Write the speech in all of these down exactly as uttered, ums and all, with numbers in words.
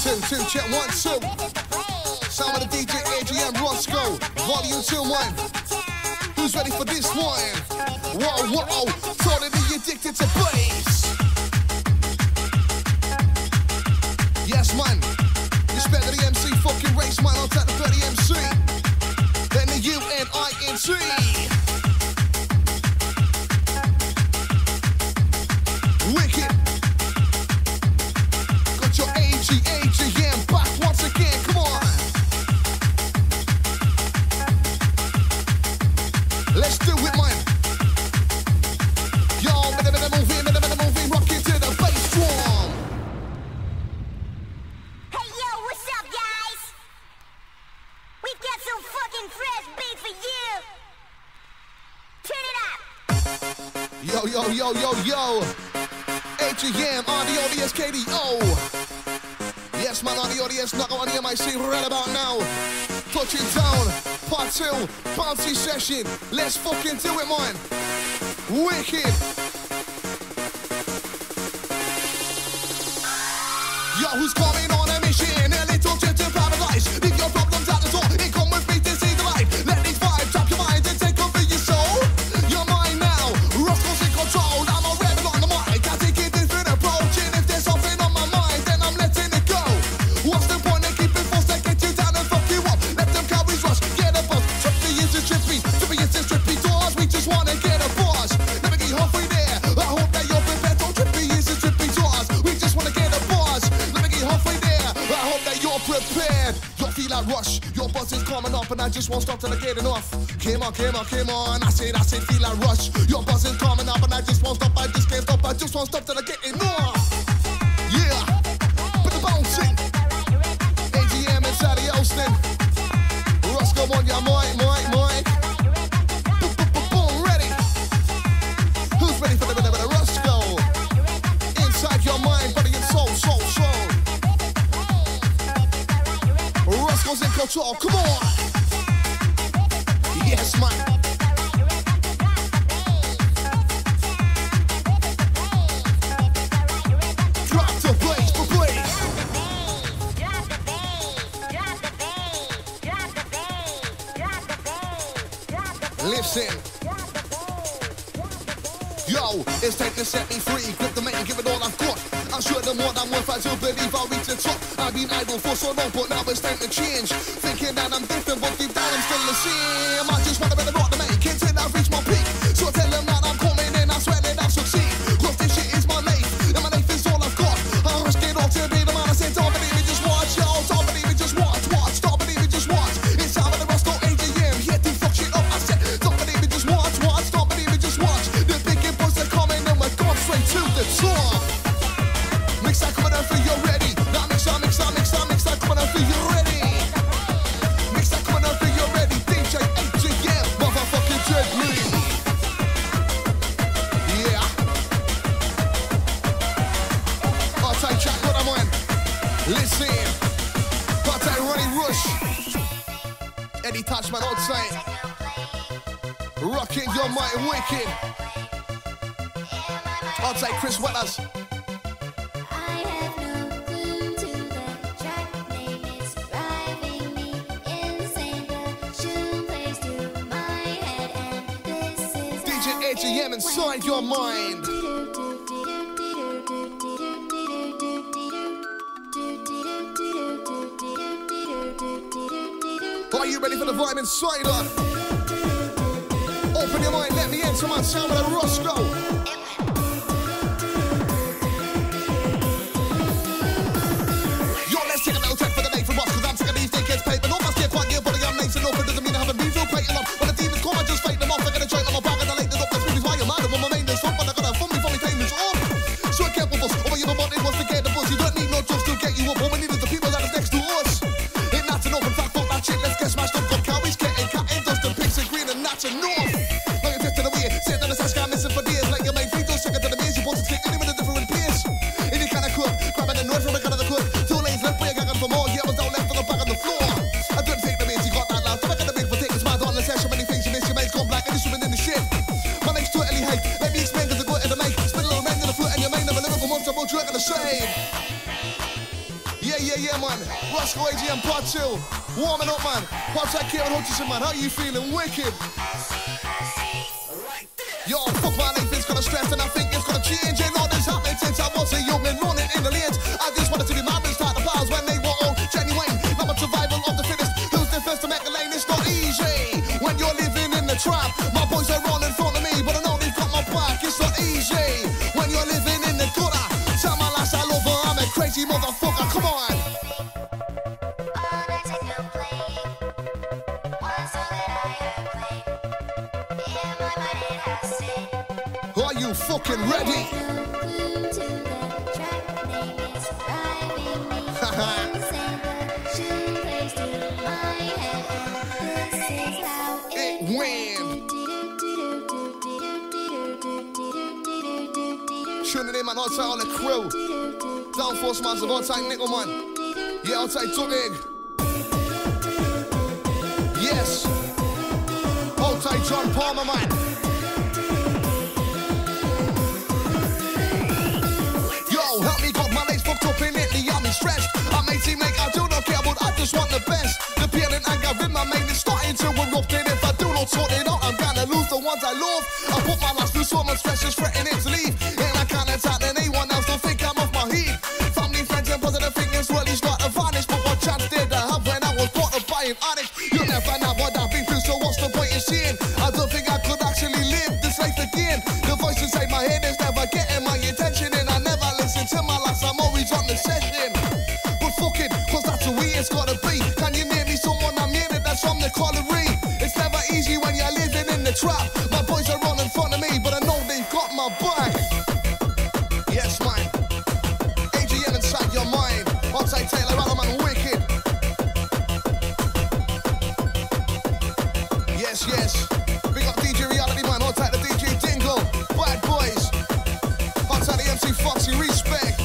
two, two, check one, two. Sound of the D J A G M Rosko, volume two, one. Who's ready for this one? Whoa, whoa, totally addicted to bass. Yes, man. Respect to the M C fucking race, man. I'll take the thirty M C. Then the U N I N T. Wicked. Got your A G, A G M back once again. Come on. Let's do it, man. Yo, minute, minute, moving, minute, minute, moving. Rock into the bass drum. Hey, yo, what's up, guys? We've got some fucking fresh beats for you. Turn it up. Yo, yo, yo, yo, yo. A G M on the O D S K D O. Yes, man, on the O D S, knock on the M I C right about now. Touching down, part two, bouncy session. Let's fucking do it, man. Wicked. Yo, who's coming on a mission? A little trip to paradise. Leave your problems at the door and come with me to see the light. Let these vibes trap your mind and take over your soul. You're mine now. Rosko's in control. I'm a rebel on the mic. I take it different approach. And if there's something on my mind, then I'm letting it go. What's the point of keeping force that get you down and fuck you up? Let them cowards rush. Get a buzz. Trippy is a trippy. Trippy is a trippy doors. We just wanna get a buzz. Never get halfway there. I hope that you're prepared. Don't trippy is a trippy doors. We just wanna get a buzz. Never get halfway there. I hope that you're prepared. You feel like rush. Your buzz is coming up and I just won't stop till I get enough. Come on, come on, come on. I said, I said, feel like rush. Your buzz is coming up and I just won't stop. I just can't stop. I just won't stop till I get enough. Yeah. Put the bouncing. A G M inside the Austin. Rosko on your mic, mic, mic. Boom, ready. Who's ready for the minute with a Rosko? Inside your mind, body and soul, soul, soul. Rosko's in control, come on. Yes, man. Drop the bass, the bass. Drop the bass, drop the bass, drop the bass, drop the bass, drop the bass. Listen. Yo, it's time to set me free. Grip the mate and give it all I've got. I'll show them what I'm worth. I do believe I'll reach the top. I've been idle for so long, but now it's time to change. Thinking that I'm different, but deep down I'm still the same. I just wanna be the rock to make it till I reach my peak. So tell them that I'm coming in, I swear that I'll succeed. Cause this shit is my life, and my life is all I've got. I'll risk it all to be the man I said, don't believe me, just watch, yo. Don't believe me, just watch, watch. Don't believe me, just watch. It's time for the Rosko A G M, here to fuck shit up. I said, don't believe me, just watch, watch. Don't believe me, just watch. The big boys are coming and we're going straight to the top. Mix that coming out for you ready. Now mix that, mix that, mix that, mix that coming out for you ready. Mix that coming out for you ready. D J A G M, motherfucking deadly. Yeah. I'll take chat what I'm on. Listen. I'll take Ronnie Rush. Eddie Touchman outside. Rocking your mighty wicked. I'll take Chris Wetters. A G M inside your mind. Are you ready for the vibe inside her? Open your mind, let me enter my sound with a Rosko. Yo, let's take a little trip for the night for Rosko. I'm sick of these dickheads paper. No one's get quite your body, I'm nice and open. Doesn't mean I haven't been through quite a lot. When the demons come, I just fight them off. I'm gonna join them up, I'm gonna light them up. That's really why I'm mad. I'm on my main, there's something I gotta fund me for me time is up. So careful, boss. Over your body wants to get the buzz. You don't need no drugs to get you up. All we need is the people that are next to us. Ain't that an open fact, fuck that shit. Let's get smashed up. Got cowies, getting cut in dust and pigs and green and that's enough. Like a test of the way, sit down the sash, I'm missing for days. Like your main feet, don't suck it to the maze. You're supposed to take any minute different pace. Any kind of cook, grabbing the noise from the cut of the cook. Two lanes left, way I got for more. Yeah, I was down left on the back on the floor. I didn't take the maze, you got that last. I'm gonna make for taking smart on the session. Many things you miss, your mates gone black and you're swimming in the shit. My name's totally hype. Let me explain cause I got in the mic. Spin a little man in the foot and your mind never living for months. I'm all jerking the shade. Yeah, yeah, yeah. Yeah, man. Rosko A G M part two. Warming up, man. Outside Kieran Hutchison, man. How you feeling? Wicked. Yo, fuck my life, it's gonna stress and I think it's gonna change. And all this happened since I was a young and running in the lanes. I just wanted to be my best, start the powers when they were all genuine. Now it's survival of the fittest. Who's the first to make a lane? It's not easy when you're living in the trap. My boys are running in front of me, but I know they've got my back. It's not easy when you're living in the gutter. Tell my lass I love her, I'm a crazy motherfucker. Come on. Are you fucking ready? It win. Tuning in, man, outside all the crew. Downforce massive, outside Nickel, man. Yeah, outside Tugig. Yes. Outside John Palmer, man. Help me, got my legs fucked up in Italy, I'm stressed. I'm eighteen, mate, I do not care, but I just want the best. The pain and anger in my mind is starting to erupt, and if I do not sort it out, I'm gonna lose the ones I love. I put my last through so much stress, just threatening to leave, and I can't attack anyone else, don't think I'm off my heat. Family, friends, and positive thinking's really start to vanish, but what chance did I have when I was brought up by an addict? You'll never know what I've been through, so what's the point in seeing? I don't think I could actually live this life again. The voice inside my head is never getting my attention, and I never listen to my last, I'm always on the session. But fuck it, cause that's the way it's gotta be. Can you name me someone I'm in it that's from the colliery? It's never easy when you're living in the trap. My boys are running in front of me, but I know they've got my back. Yes, man. A G M inside your mind. Outside Taylor Alderman, wicked. Yes, yes. We got D J Reality, man. Outside the D J Dingle. Bad boys. Outside the M C Foxy, respect.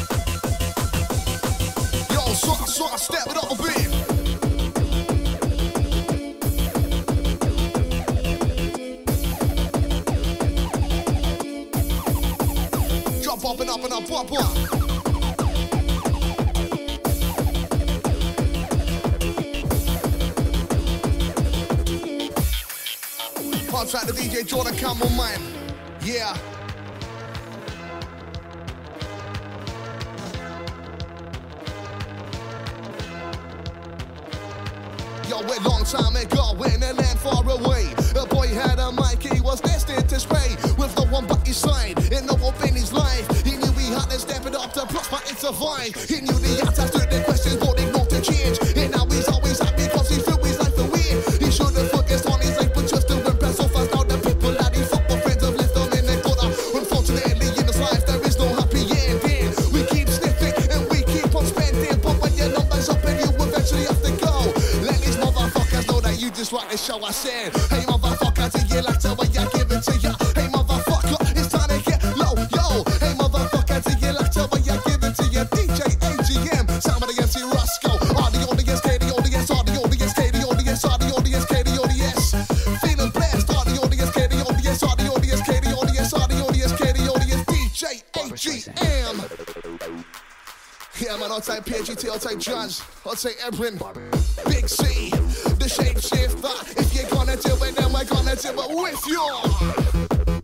Yo, so, so I step it up a bit. Drop up and up and up, up, up. Outside the D J Jordan Campbell, man. Yeah. Yo, a long time ago in a land far away, a boy had a mic, he was destined to spray with no one but his side, in no hope in his life. He knew he had to step it up to prosper and survive. He knew the answers to the questions, but they not to change. And now he's always happy because he threw his life away. He should have focused on his life, but just to impress so fast. Now the people that he fuck with friends have left him in the gutter. Unfortunately, in his life, there is no happy ending. We keep sniffing and we keep on spending, but when your number's up and you eventually have to go, let these motherfuckers know that you just rock the show. I said, hey motherfucker, do you like the way I give it to ya? Hey motherfucker, it's time to get low, yo. Hey motherfucker, do you like the way I give it to ya? D J A G M, sound of the M C Rosko. R the audience, K the audience, R the audience, K the audience, R the audience, K the audience. Feeling blessed, R the audience, K the audience, R the audience, K the audience, R the audience, K the audience, D J A G M. Yeah, man, I'll take P H G T, I'll take Jazz, I'll take Ebrin, Big C, the shapeshifter. If you're gonna do it, then we're gonna do it with you.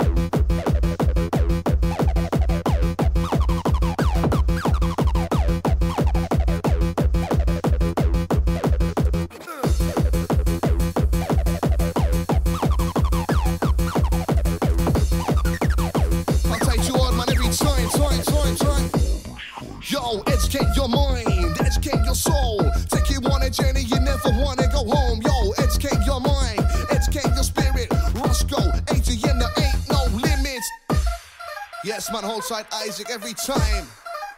I'll take you on, man, every time, time, time, time. Yo, educate your mind, educate your soul. Take you on a journey, you never wanna go home. Yo, educate your mind, educate your spirit. Rosko, A G M, there ain't no limits. Yes, man, hold tight, Isaac, every time.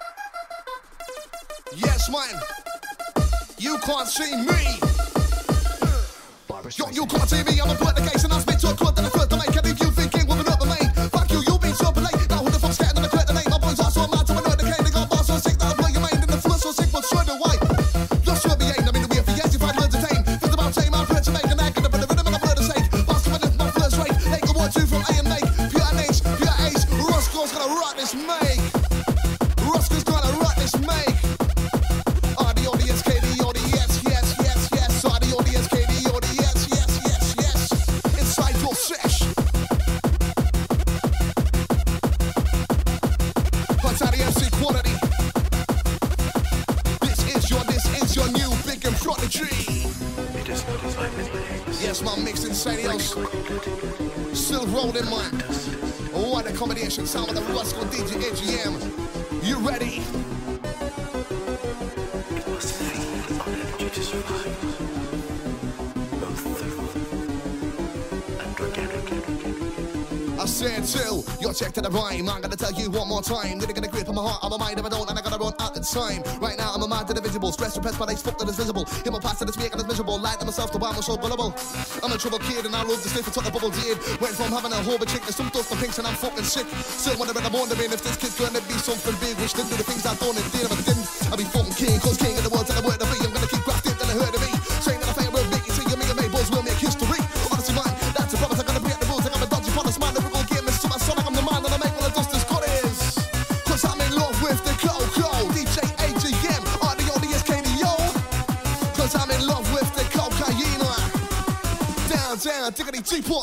Yes, man, you can't see me. Yo, you can't see me, I'm a put the case and I spit to a quote that I could to make. I leave you thinking with another mate. Fuck you, you've been so late. Now who the fuck's getting on the correct name? My boys are so mad to annoy the cane. They got bars so sick that I blow your mind in the floor so sick, but straight away. You're sure be ain't, I mean the way for years you've had words to tame. Think about time, I'm prepared to make an act of the rhythm and I'm word to say. Pass to lift my first rate. Take a one, two from A and make. Pure H, pure Ace. Rosko's gonna rock this make. Rosko's gonna rock this make. R the audience. music quality. This is your, this is your new big and prodigy. It is not by many names. Yes, my mix insane else. Still rolling, man. What a combination sound with the Rosko D J A G M. You ready? It must feed on energy to survive. Both thermal and organic. I said two, you're check to the rhyme. I'm gonna tell you one more time. Didn't get a grip on my heart, on my mind if I don't, and I gotta run out of time. Right now I'm a mind to the visible, stress repressed by these fuck that is visible. In my past that is weak and it's miserable, light to myself to why I'm so gullible. I'm a trouble kid and I love the sniff until the bubble did. Went from having a whole chick to some dust and pinks and I'm fucking sick. Still wondering, I'm wondering if this kid's gonna be something big, which didn't do the things I done and did, but didn't. I'll be fucking king, cause king of the world and the word of me. I'm gonna keep grafting till I heard of me. Saying that I fail will make it, see you, me and me, boys will make history. Honestly, man, that's a promise. I'm gonna break the rules, I'm gonna dodgy promise, man. Never gonna get me to my son, I'm the man that I make all the dust as God is. Cause I'm in love with the cocoa. D J A G M, R D O D S K D O. Cause I'm in love with the cocaine. Down, down, diggity deeper.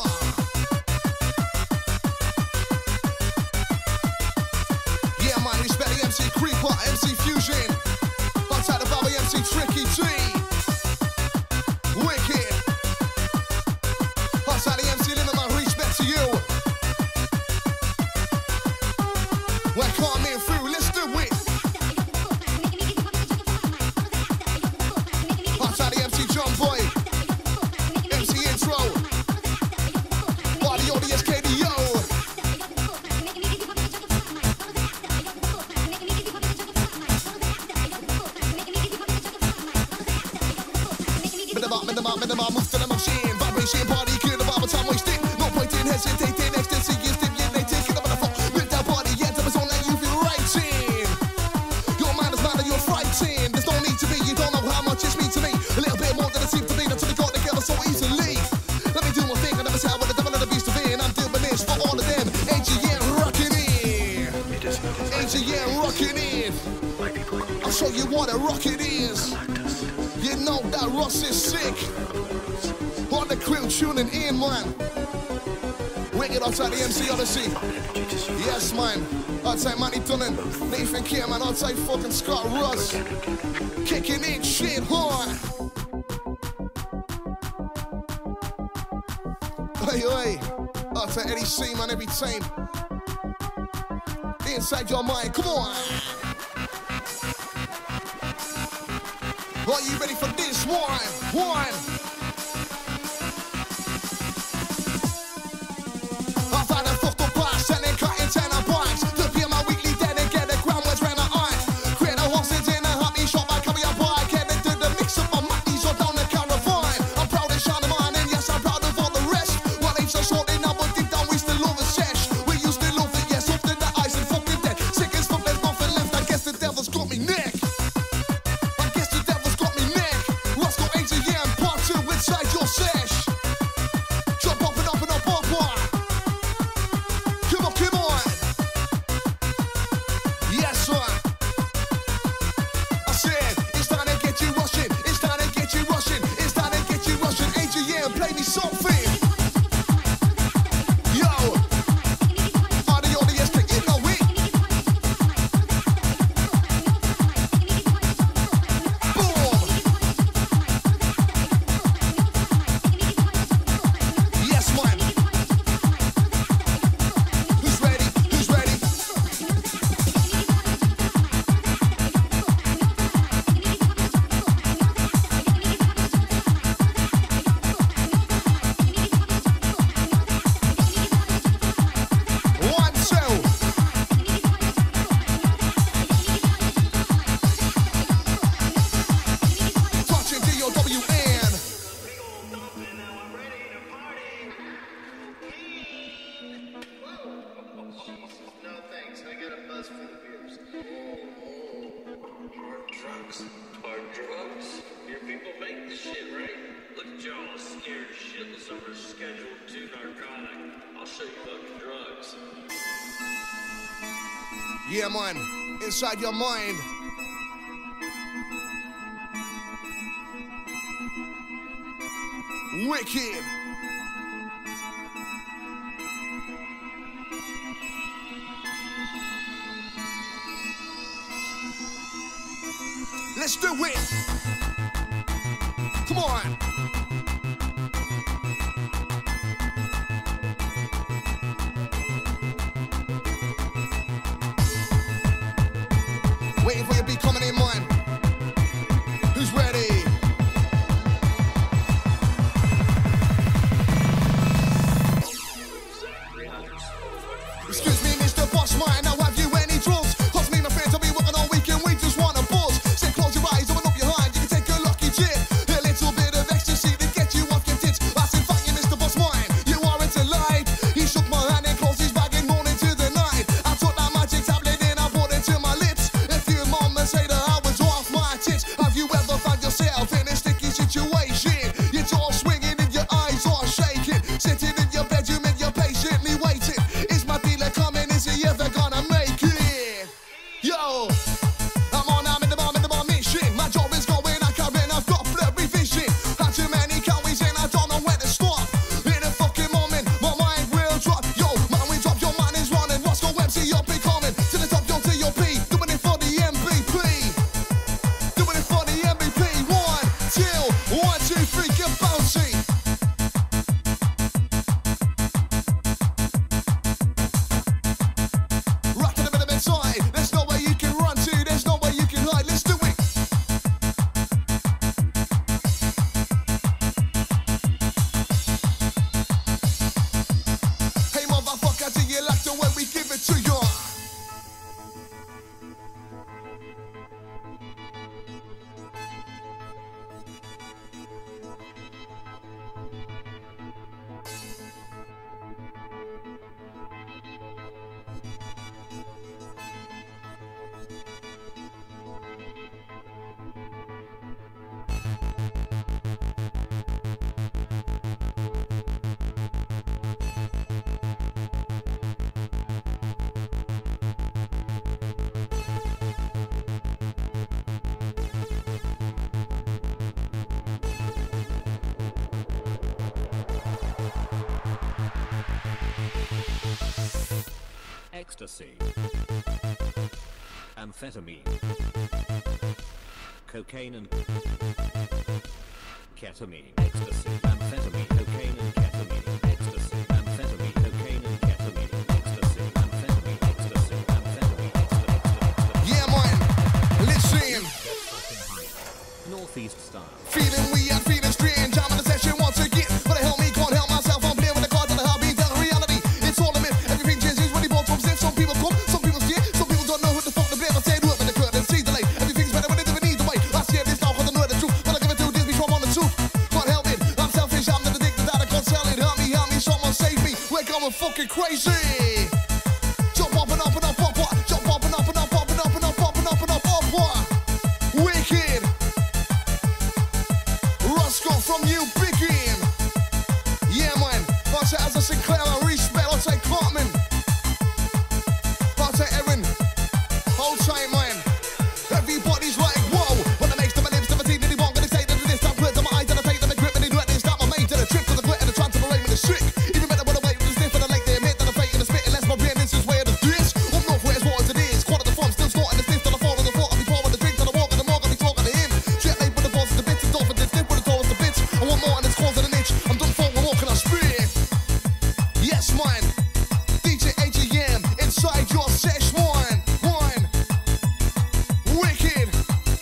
Yeah, man, respect the M C Creeper, M C Fusion. Outside the Bobby, M C Tricky T. Wicked. Outside the M C Limit, man, respect to you. We're coming through, let's do it. Outside the M C John Boy, M C Intro, Body O D S K D O. Minimum, minimum, minimum, move to the machine. Vibration, party, kill the barber, time wasting. No point in hesitating, ecstasy is stimulating. Kill up on the phone, with that body, yeah, tell us all that you feel right in. Your mind is mad and you're frightened. There's no need to be, you don't know how much it's mean to me. A little bit more than it seems to be, until we got together so easily. Let me do my thing, I never say I want the devil and the beast of it. I'm doing this for all of them. A G M rocking in. A G M rocking in. I'll show you what a rocket is. You know that Ross is sick. All the crew tuning in, man. Wicked outside the M C Odyssey. Yes, man. Outside Manny Dunnan, Nathan Kim, and outside fucking Scott Ross. Kicking in shit hard. Hey, hey. Outside Eddie C, man, every time. Inside your mind, come on. Are you ready for this one? One. I've had a fucked up past and then cutting ten of bikes. To be my weekly dead and get the ground was round the eyes. Create a horses in a happy shop, I carry a bike. And then do the mix up my matties or down the caravan. I'm proud of Shana Man and yes, I'm proud of all the rest. Well, ain't so short enough, but deep down we still love the sesh. We used to love it, yes, up to the ice and fucking dead. Sick as fuck, there's nothing left. I guess the devil's got me neck. Inside your sesh. Jump up and up and up, up, up. Come on, come on. Yes, sir. I said, it's time to get you rushing. It's time to get you rushing. It's time to get you rushing. A G M, play me something. Yo. R D O D S K, you know it. Boom. Yes, man. Who's ready? Who's ready? One, two. Touching D O W N. No thanks, I got a buzz full of beers. Hard drugs. Hard drugs? Your people make this shit, right? Look at y'all scared shitless over Schedule two narcotic. I'll show you fucking drugs. Yeah, man. Inside your mind. Wicked. let's do it. Come on. Waiting for your beat coming in, man. Who's ready? Excuse me, Mister Boss Man, now have you any drugs? Cause me and my friends will be working all weekend, we just wanna buzz. Say close your eyes, open up your hand, you can take a lucky chip. A little bit of ecstasy to get you off your tits. I said, thank you, Mister Boss Man, you aren't alive. He shook my hand and closed his bag and moaned into the night. I took that magic tablet and I brought it to my lips. If you mama say that I was off my tits, have you ever found yourself in a sticky situation? Your jaw swinging and your eyes are shaking. Sitting in your bedroom and you're patiently waiting. Is my dealer coming? Is he ever gonna make it? Yo, I'm on, I'm in the bomb, in the bomb mission. My job is going, I come in, I've got blurry vision. Had too many calories and I don't know where to stop. In a fucking moment, my mind will drop. Yo, man, we drop, your man is running. Rosko M C, you'll be coming to the top, yo, to your P. Doing it for the M V P. Doing it for the M V P. One, two, one, two, three, get bouncy. Rock in the middle inside. There's no way you can run to, there's no way you can hide. Let's do it. Hey motherfucker, do you like the way we give it to you? Ecstasy, amphetamine, cocaine and ketamine. Ecstasy, amphetamine, cocaine and ketamine. Ecstasy, amphetamine, cocaine and ketamine. Ecstasy, amphetamine, ecstasy, amphetamine, ecstasy. Yeah, man. Listen. Northeast style. Feeling weird, feeling strange. I'm in the session once again. But help me, can't help myself. I'm playing with the cards and the hobby. The reality, it's all a myth. Everything changes when he bought from Some people come, some people stay. Some people don't know who the fuck to blame. I said, whoever the curtain sees the light. Everything's better when it doesn't need the way. I say this now because I know the truth. But I give it to this before I'm on the truth. Can't help it. I'm selfish, I'm not addicted that I can't sell it. Help me, help me, someone save me. We're going fucking crazy. Jump up and up and up, up, up. Jump up and up and up, up and up and up, up and up and up, up, up. Wicked. Rosko from you, Biggin. Yeah, man. I'll say as a Sinclair, I respect. I'll say Cartman. I'll say Erin. Hold tight, man. Everybody's like, whoa. When I make them, my lips never seen anyone gonna say that this time. Clear to my eyes and I take them and grip and they do it. They start my mate to the trip to the grit and the transfer with the sick. Even better when I wait with the sniff and I like they admit that I'm faking the spit. Unless my brain is just where the this. Up north, where's what as it is. Quad of the form, still squatting the stiff till I fall on the floor. I'll be pouring the drink till I walk in the morgue. I'll be talking to him. Jet late with the balls and the bits and dolphin. This dip with the toes, the bits. I want more and it's causing an itch. I'm done for, we're walking, I spit. Yes, man. D J A G M inside your sesh one. One. Wicked.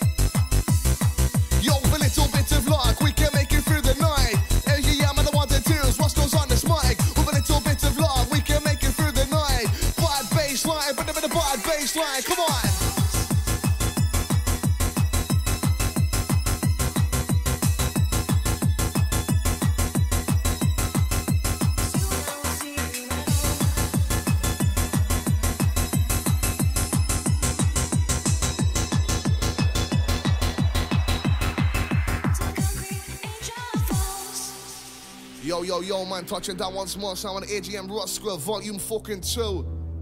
Yo, with a little bit of luck, we can make it through the night. A G M and the ones and twos, Rosko's on this mic. With a little bit of luck, we can make it through the night. Bad bass line, but never the bad bass line. Come on. Yo, yo, yo, man, touching down once more. Sound on A G M Rosko, volume fucking two.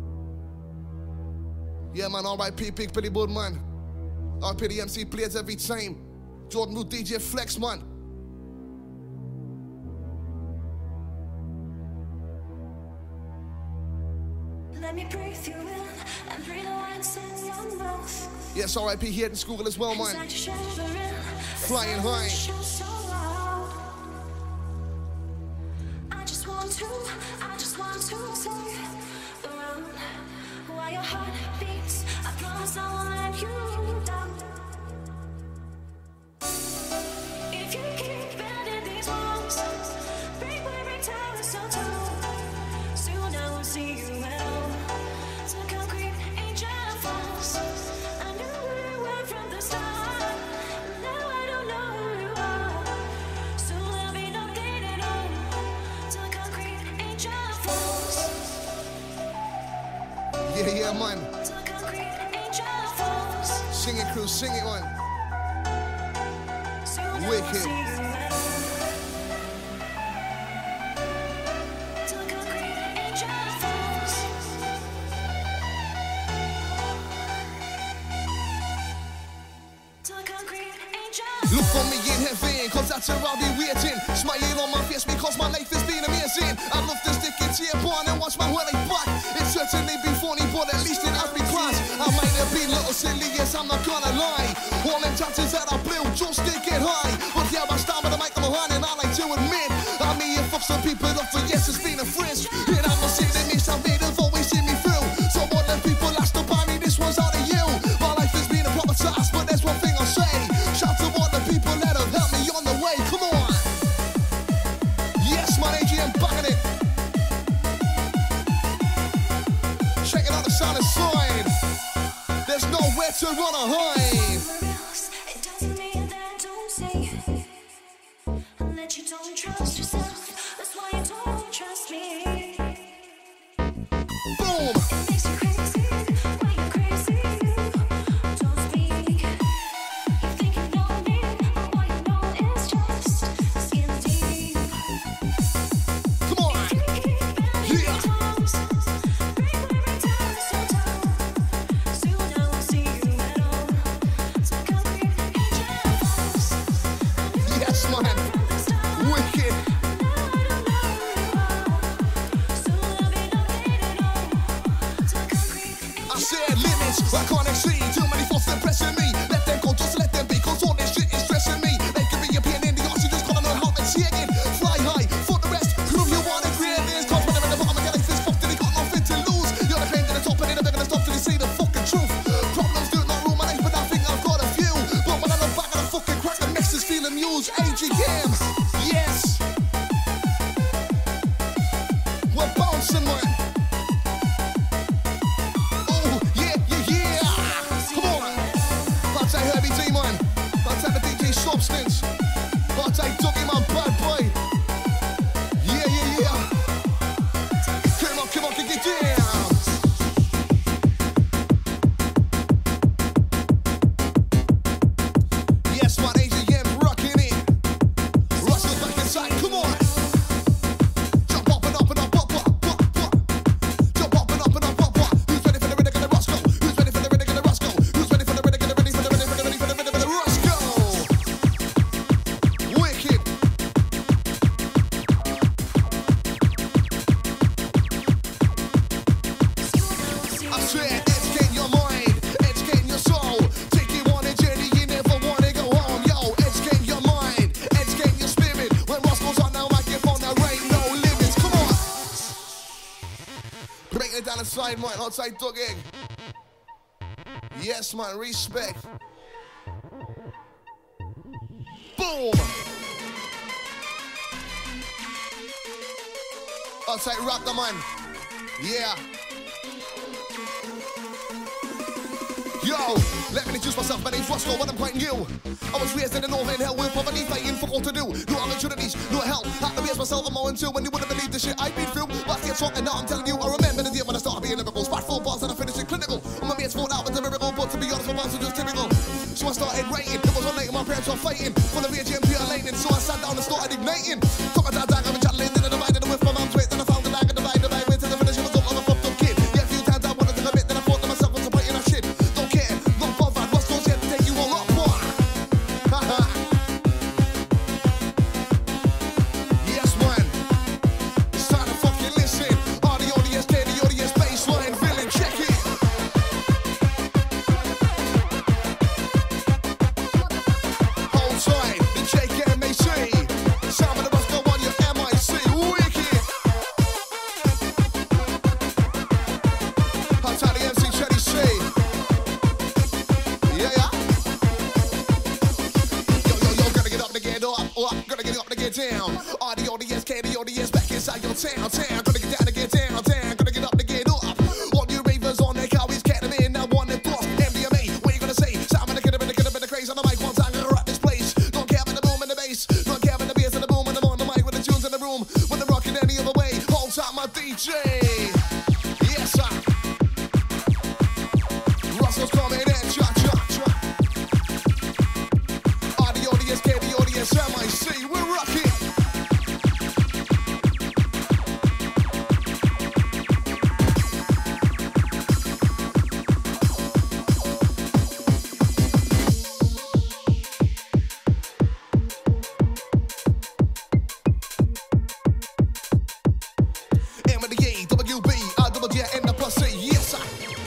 Yeah, man, R I P Big Billy Bud, man. R I P the M C players every time. Jordan Root D J Flex, man. Let me breathe you in and breathe the words in your mouth. Yes, R I P here in school as well, man. Flying high. I just want to, I just want to say around while your heart beats. I promise I won't let you down. If you keep bending these walls, break my break down so tall. Soon I will see you well. To concrete angel falls. I knew we were from the start. Now I don't know who you are. So there'll be no dating on. To concrete angel falls. Yeah, yeah, man. To concrete angel falls. Sing it, crew, sing it, man. Soon I will Wicked. see you well. To concrete angel falls. To concrete angel. Look for me in heaven, cause that's where I'll be waiting. Smiling on my face because my life has been amazing. I'd love to stick it to your barn and watch my welly back. It's certainly been funny, but at least it has been class. I might have been a little silly, yes, I'm not gonna lie. All them chances that I blew, just stick it high. But yeah, I stand with the mic on my hand and I like to admit I mean, you fuck some people up for yes, it's been a frisk. And I'm not saying they miss, I made have always seen me through. So all them people asked to buy me, this one's out of you. My life has been a proper task, but there's one thing I'll say. Shout to all the people that have helped me on the way, come on. Yes, my A G M banging it. Check it out the sound inside. There's nowhere to run or hide. It doesn't mean that I don't say and that you don't trust yourself. That's why you don't trust me. Boom. It makes you crazy when you're crazy. Don't speak. You think you know me, but what you know is just skin deep. Come on. If you keep bending Yeah. these walls, break my break down so tall. Soon I will see you at all. To concrete angel falls. Yes, man. From the start. Wicked. Now I don't know who you are. Soon there'll be no dating on. To concrete I angel said limits, I can't exceed. Too many thoughts impressing me. Let them go, just let them be. Cause all this shit is stressing me. They can be a pain in the arse, you just gotta know how to take it. Fly high, for the rest, prove you wanna create this. Cause when they're in the bottom, I get like fist fucked and they got nothing to lose. You're the claim to the top and they're begging to stop till they say the fucking truth. Problems do not rule my life, but I think I've got a few. But when I look back at the fucking crack, the mess is feeling used. A G M, yes. We're bouncing, man. Oh, yeah, yeah, yeah. Come on. I'll take Herbie D, man. I'll take the D J Substance. I'll take Dougie, man, bad boy. Yeah, yeah, yeah. Come on, come on, kick it down. Yes, man, A G M rocking it. Rosko back inside, come on. Jump up and up and up, up, up, up, up. Jump up and up and up, up, up. Who's ready for the rhythm of the Rosko? Who's ready for the rhythm of the Rosko? Who's ready for the rhythm, ready for the rhythm, ready for the rhythm of the Rosko? Wicked. I said, educate your mind, educate your soul. Take you on a journey, you never wanna go home. Yo, educate your mind, educate your spirit. When Rosko's on the microphone, there ain't no limits. Come on. Breaking it down the side, man, outside Dougie. Yes, man, respect. Boom. Outside rock the man. Yeah. Yo, let me introduce myself, my name's Rosko, and I'm quite new. I was raised in the northern hell with poverty, fighting for all to do. No opportunities, no help. Had to raise myself on my own too, when you wouldn't believe the shit I've been through. But I get strong, and now I'm telling you, I remember the day when I started being lyrical. Spat full bars and I finished in clinical. And my mates fought out with the miracle, but to be honest, my bars were just typical. So I started writing, it was one night my parents were fighting. Full of A G M pure lightning, so I sat down and started igniting. Took a dad down, I've been chatting, then I divided it with my mom's weight, then I found the lag and divide, divide, wait till the finish, it was all of a fucked up kid. Yeah, a few times I wanted to commit, then I thought to myself, what's the point in that shit? Don't care, not bothered, Rosko's here to take you all up, boy. Haha. Yes, man. It's time to fucking listen. R D O D S K, the audience baseline. Hot toddy M C Chetty C. Yeah, yeah. Yo, yo, yo, gotta get up to get up, up, gotta get up to get down. R D O D S, K D O D S, back inside your town, town. Gotta get down to get down, down. Gotta get up to get up. All you ravers on their cowies, Ketamine, now one and boss. M D M A, what you gonna say? Sound in the kid, in the kid, in the craze on the mic, one time, gonna rock this place. Don't care about the boom and the bass. Don't care about the bass and the boom and I'm on the mic with the tunes in the room. When I'm rocking any other way, hold time my D J. Yes, sir. Rosko's coming in, cha cha cha. R D O D S, K D O D S, M I C, we're rocking. M with the E, W B, I double G, N the plus C, yes, sir.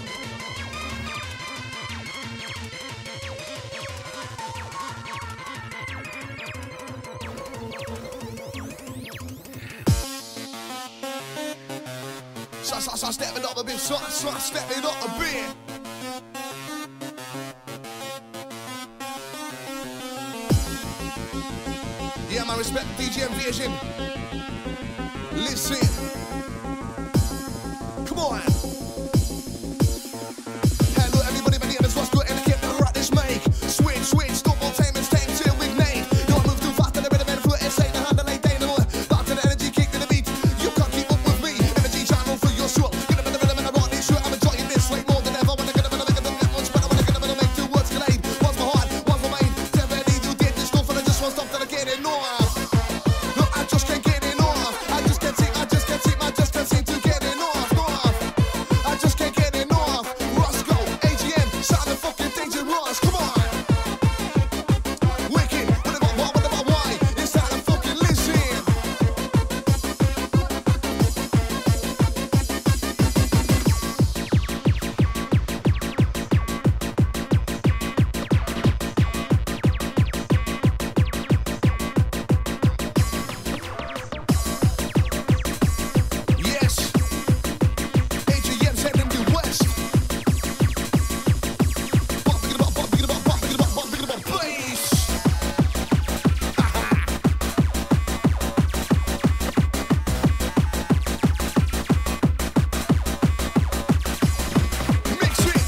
So, so, so, step it up a bit, so, so, step it up a bit. Yeah, man, respect D J Vision. Listen. Come on. Hello, everybody, my name is Rosko, and I can't do right this make. Switch, switch, stop all time, it's time till we name. Don't move too fast, and the rhythm and flow, it's ain't a handle, ain't day no more. Back to the energy, kick to the beat. You can't keep up with me. Energy channel for your soul. Get up in the rhythm and I rock this shit. I'm enjoying this like more than ever. When I get up and I make it, then one's better. When I get up and I make two words collide. One's my heart, one's my mind. Seventy, you did this stuff, and I just won't stop till I get it off. No, I just can't get it off. I just can't see, I just can't see, I just can't seem to get it off. Off. I just can't get it off. Rosko, A G M, sound the fucking dangerous. Come on. Wicked, what about why, what about why? It's time to fucking listen. Yes. A G M's heading due west. Bumping it up, bumping it up, bumping it up, bumping it up, place. Mix it.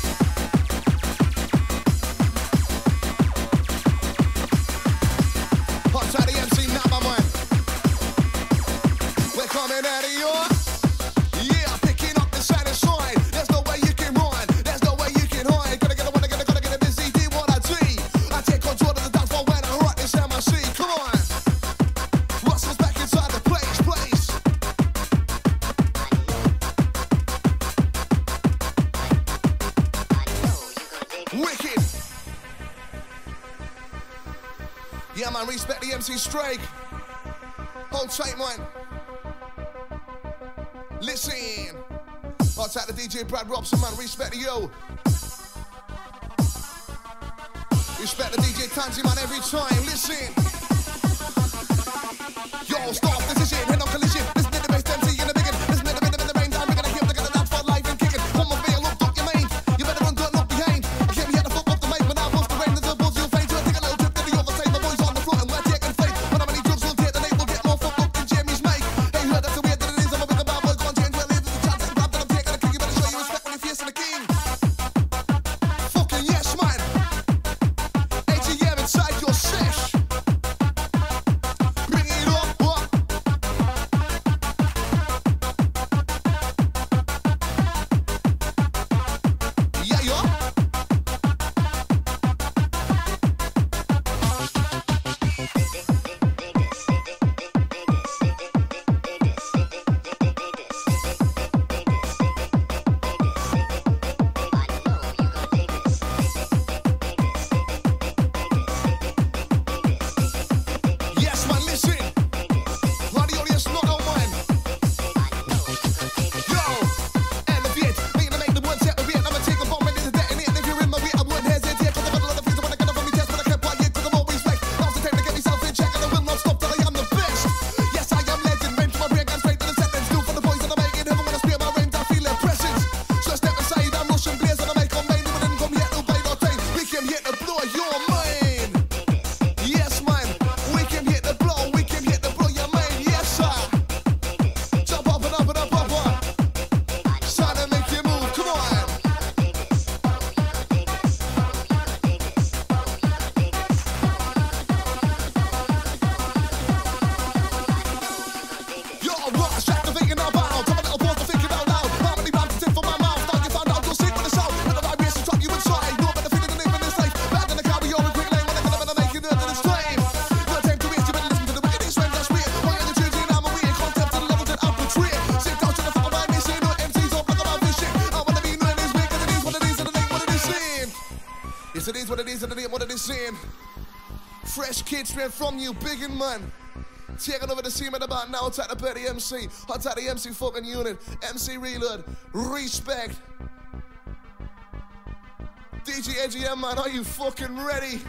Hot toddy M C, not my man. We're coming out of your. Yeah, picking up the side and side. There's no way you can run. There's no way you can hide. Gotta get it, wanna get it, gotta get it busy. Do what I do. I take control of the dance floor when I rock this M I C. Come on. Russell's back inside the place, place. Wicked. Yeah, man, respect the M C Strike. Hold tight, man. Listen. I'll take the D J Brad Robson, man. Respect to you. Respect the D J Tansy, man, every time. Listen. Yo, stop decision, head on collision. Listen to the bass, M C in the biggin. Listen to the rhythm in the rain. Time, we're gonna keep looking at that for life and kicking. One more feel, look up your main. You better run, don't look behind. I came here to fuck off the mic, when I was the rain, there's a buzz you'll fade. So I take a little trip to the other side. The boys on the front and we're taking flight. When how many drugs we'll take, the night we'll get more fucked up than Jamie's mic. Hey, heard that's the way that it is. I'm a bit of bad boy, gone change. Well, there's a chance and grab that I'm taking a king. You better show you respect when you're facing the king. Fucking yes, man. A G M inside your sesh. Bring it up, up. is, it is what it is, and it ain't what it is saying. Fresh kids straight from you, big and man. Taking over the scene at about now, attack the Petty M C, attack the M C fucking unit, M C Reload, respect. D J A G M, man, are you fucking ready?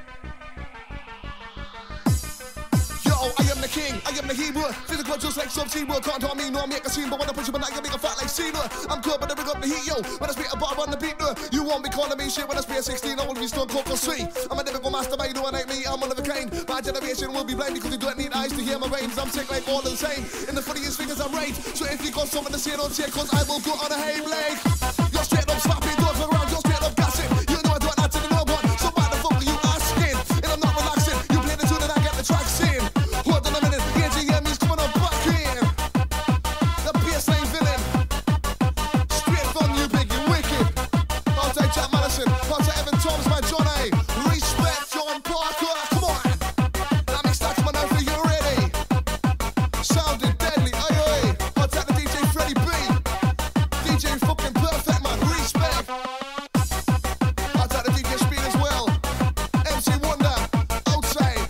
Yo, I am the king, I am the Hebrew. Physical just like Sub-Zero. Can't tell me no, I make a scene. But when I push you, but now you make a fat like Cena. I'm good, but I bring up the heat, yo. When I spit a bar on the beat, no. You won't be calling me shit when I spit a sixteen. I will be still cook or sweet. I'm a difficult master, but you do it like me. I'm one of a kind. My generation will be blamed because you don't need eyes to hear my veins. I'm sick like all the same. In the funniest figures, I'm right. So if you got something to say, don't say, cause I will go on a hay leg. You're straight up slapping dogs around, you're straight up gassing. You know I don't answer the no one. So why the fuck are you asking? And I'm not relaxing. You play the tune and I get the tracks in. Hold on a minute, the A G M is coming up back in. The baseline villain. Straight from you, big and wicked. Outside Jack Madison, outside Evan Thomas, my John A. Respect John Parker, come on. I mix that man out for you ready. Sounding deadly, aye aye. Outside the D J Freddie B. D J fucking perfect, man, respect. Outside the D J Speed as well. M C Wonder, outside.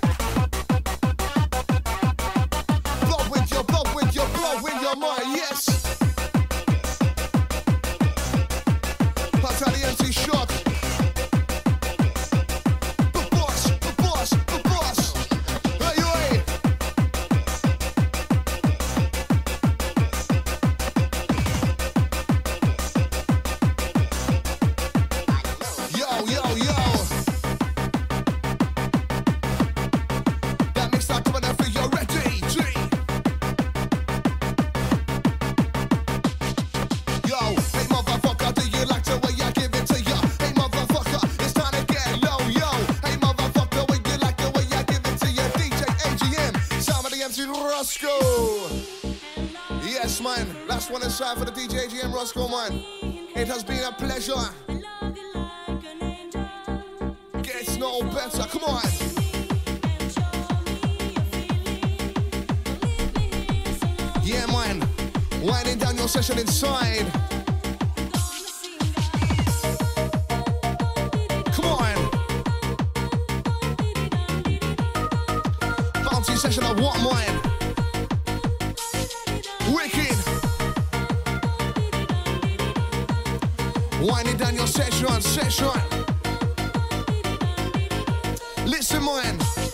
Blow with your, blow with your, blow with your mind, yes. Outside the M C Shock. The boss, the boss, the boss. Hey, hey. Yo, yo, yo. That mix that coming out for you ready, G. Yo, hey motherfucker, do you like the way I give it to you? Hey motherfucker, it's time to get low, yo. Hey motherfucker, would you like the way I give it to you? D J A G M, sound of the M C Rosko. Yes, man, last one inside for the D J A G M Rosko, man. It has been a pleasure. Gets no better, come on. Yeah, man, winding down your session inside. Come on. Bouncy session of what, man? Wicked. Winding down your session, session. Listen, man.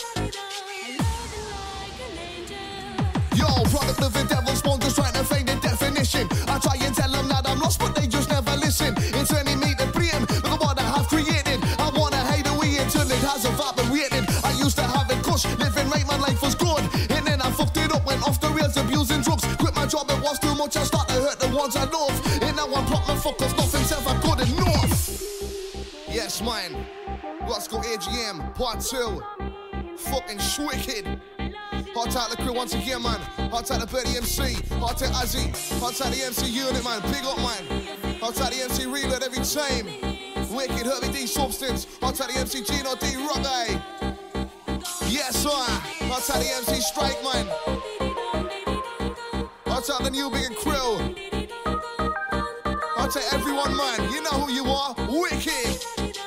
Yo, product of the devil's spawn, just trying to find the definition. I try and tell them that I'm lost, but they just never listen. It's turning me to blame, look at what I have created. I wanna hate away until it has evaporated. I used to have it cush, living right, my life was good. And then I fucked it up, went off the rails, abusing drugs. Quit my job, it was too much, I started to hurt the ones I love. And now I'm proper fuckers, nothing's ever good enough. Yes, man. Rosko A G M, part two. Fucking wicked. Hot out the crew once again, man. Hot out the Petty M C. Hot out Azzy. Hot out the M C unit, man. Big up, man. Hot out the M C Reload every time. Wicked Herbie D Substance. Hot out the M C Gino D Rock Eye. Yes, sir. Hot out the M C Strike, man. Hot out the new big and crew. Hot out everyone, man. You know who you are. Wicked.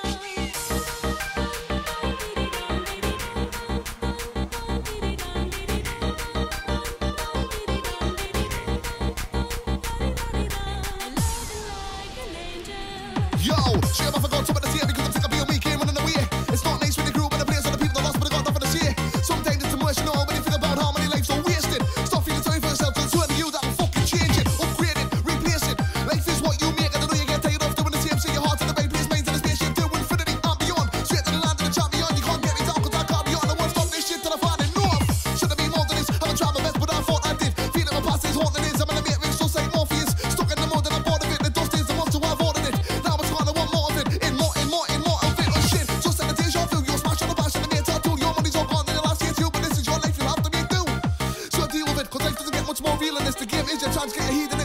Yo, shit, I forgot some of the here because I'm sick of being weak and running away. It's not nice when the crew and the players and the people that lost, but they got nothing to say. Sometimes it's emotional when you think about how many lives are wasted. Stop feeling sorry for yourself, so it's you that will fucking change it, upgrade it, replace it. Life is what you make, and I know you get tired of doing the same. So your heart to the right place, mind to the spaceship, to infinity and beyond. Straight to the land of the champion, you can't get me down cause I can't be on. I won't stop this shit till I find it north. Should have been more than this, I haven't tried my best, but I thought I did. Feeling my past is haunting is, I'm gonna make rich just like Morpheus. Stuck in the mud and I'm bored of it, the dust is the month so I've ordered it. Now it's gonna want more of it, in more, in more, in more of it, oh shit. Just like the deja vu, you're smash on the bash and the mere tattoo. Your money's all gone in the last year too, but this is your life, you have to make do. So deal with it, cause life doesn't get much more real than this. The game is your chance, get a heat